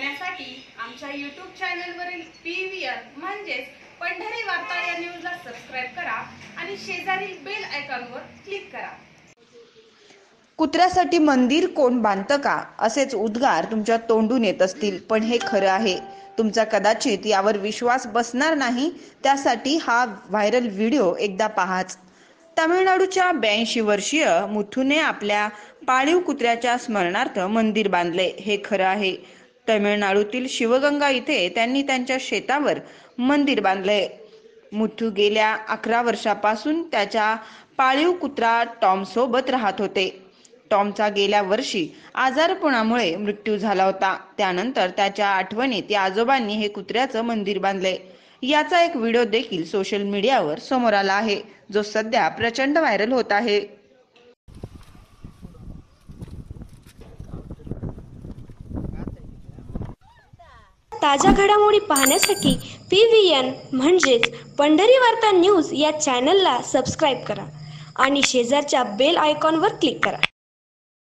पाहण्यासाठी आमच्या YouTube चॅनलवरील PVN म्हणजेच पंढरी वार्ता या न्यूजला सबस्क्राइब करा आणि शेजारील बेल आयकॉनवर क्लिक करा। कुत्र्यासाठी मंदिर कोण बांधतं का असेच उद्गार तुमच्या तोंडून येत असतील, पण हे खरं आहे। तुमचा कदाचित यावर विश्वास बसणार नाही, त्यासाठी हा व्हायरल व्हिडिओ एकदा पाहाच। तामिळनाडूच्या 82 वर्षीय मुथूने आपल्या पाळीव कुत्र्याच्या स्मरणार्थ मंदिर बांधले, हे खरं आहे। तामिळनाडूतील शिवगंगा इथे त्यांनी त्यांच्या शेतावर मंदिर बांधले। मुथू गेल्या 11 वर्षापासून त्याच्या पाळीव कुत्रा टॉम सोबत राहत होते। टॉमचा गेल्या वर्षी आजारपणामुळे मृत्यू झाला होता। त्यानंतर त्याच्या आठवणीत या आजोबांनी हे कुत्र्याचं मंदिर बांधले। याचा एक व्हिडिओ देखील सोशल मीडियावर समोर आला आहे, जो सध्या प्रचंड व्हायरल होत आहे। ताज्या घडामोडी पाहण्यासाठी PVN म्हणजेच पंढरी वार्ता न्यूज या चॅनलला सबस्क्राईब करा आणि शेजारच्या बेल आयकॉनवर क्लिक करा।